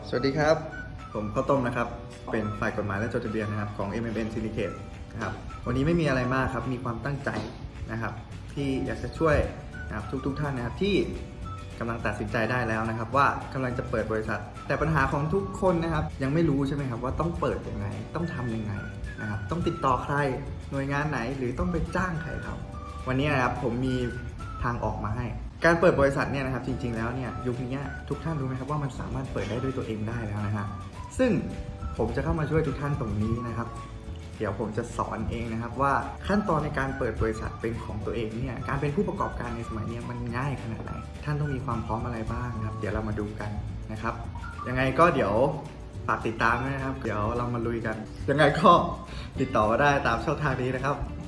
สวัสดีครับผมข้าวต้มนะครับเป็นฝ่ายกฎหมายและจดทะเบียนนะครับของ MMN Syndicate นะครับวันนี้ไม่มีอะไรมากครับมีความตั้งใจนะครับที่อยากจะช่วยนะครับทุกท่านนะครับที่กำลังตัดสินใจได้แล้วนะครับว่ากำลังจะเปิดบริษัทแต่ปัญหาของทุกคนนะครับยังไม่รู้ใช่ไหมครับว่าต้องเปิดยังไงต้องทำยังไงนะครับต้องติดต่อใครหน่วยงานไหนหรือต้องไปจ้างใครครับวันนี้นะครับผมมีทางออกมาให้การเปิดบริษัทเนี่ยนะครับจริงๆแล้วเนี่ยยุคนี้ทุกท่านรู้ไหมครับว่ามันสามารถเปิดได้ด้วยตัวเองได้แล้วนะฮะซึ่งผมจะเข้ามาช่วยทุกท่านตรงนี้นะครับเดี๋ยวผมจะสอนเองนะครับว่าขั้นตอนในการเปิดบริษัทเป็นของตัวเองเนี่ยการเป็นผู้ประกอบการในสมัยนี้มันง่ายขนาดไหนท่านต้องมีความพร้อมอะไรบ้างครับเดี๋ยวเรามาดูกันนะครับยังไงก็เดี๋ยวฝากติดตามด้วยนะครับเดี๋ยวเรามาลุยกันยังไงก็ติดต่อมาได้ตามช่องทางนี้นะครับ